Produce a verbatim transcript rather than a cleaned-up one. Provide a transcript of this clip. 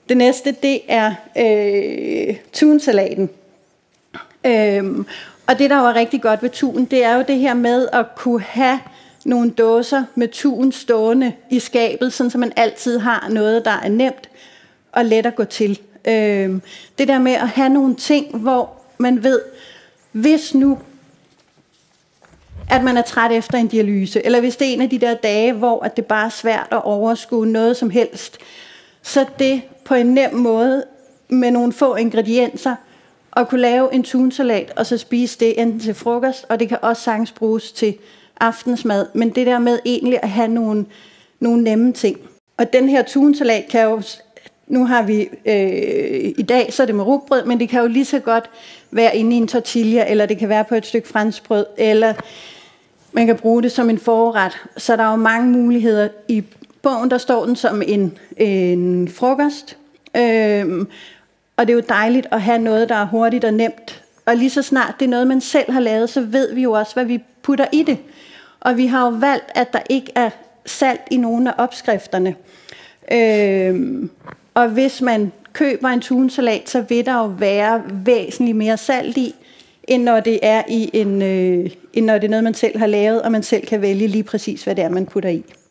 Det næste, det er øh, tunsalaten. Øhm, og det, der var rigtig godt ved tun, det er jo det her med at kunne have nogle dåser med tun stående i skabet, sådan så man altid har noget, der er nemt og let at gå til. Øhm, det der med at have nogle ting, hvor man ved, hvis nu at man er træt efter en dialyse, eller hvis det er en af de der dage, hvor at det bare er svært at overskue noget som helst, så det på en nem måde med nogle få ingredienser at kunne lave en tunsalat og så spise det enten til frokost, og det kan også sagtens bruges til aftensmad, men det der med egentlig at have nogle, nogle nemme ting. Og den her tunsalat kan jo, nu har vi øh, i dag, så er det med rugbrød, men det kan jo lige så godt være inde i en tortilla, eller det kan være på et stykke franskbrød, eller man kan bruge det som en forret. Så der er jo mange muligheder. I bogen, der står den som en, en frokost, øhm, og det er jo dejligt at have noget, der er hurtigt og nemt. Og lige så snart det er noget, man selv har lavet, så ved vi jo også, hvad vi putter i det. Og vi har jo valgt, at der ikke er salt i nogen af opskrifterne. Øhm, og hvis man køber en tunsalat, så vil der jo være væsentligt mere salt i, end når det er i en, øh, end når det er noget, man selv har lavet, og man selv kan vælge lige præcis, hvad det er, man putter i.